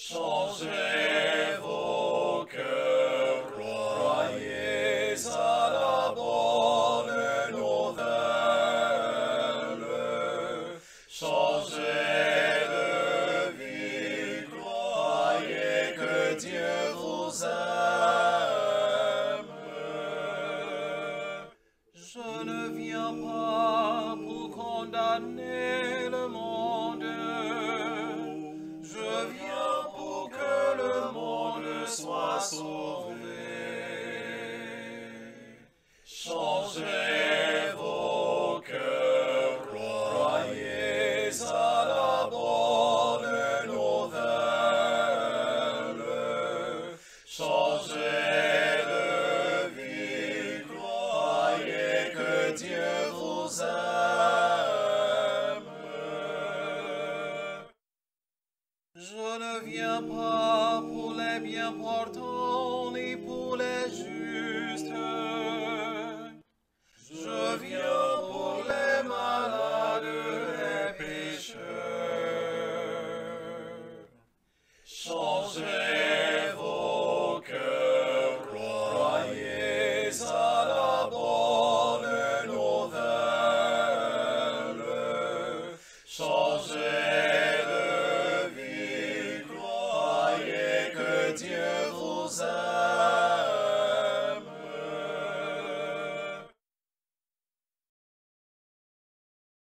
Changez vos cœurs, croyez à la bonne nouvelle. Changez de vie, croyez que Dieu vous aime. Je ne viens pas pour condamner le monde. Je viens pour que le monde soit sauvé. Changez vos cœurs, croyez à la bonne nouvelle. Changez de vie, croyez que Dieu vous aime. Je ne viens pas pour les bien portants ni pour les justes.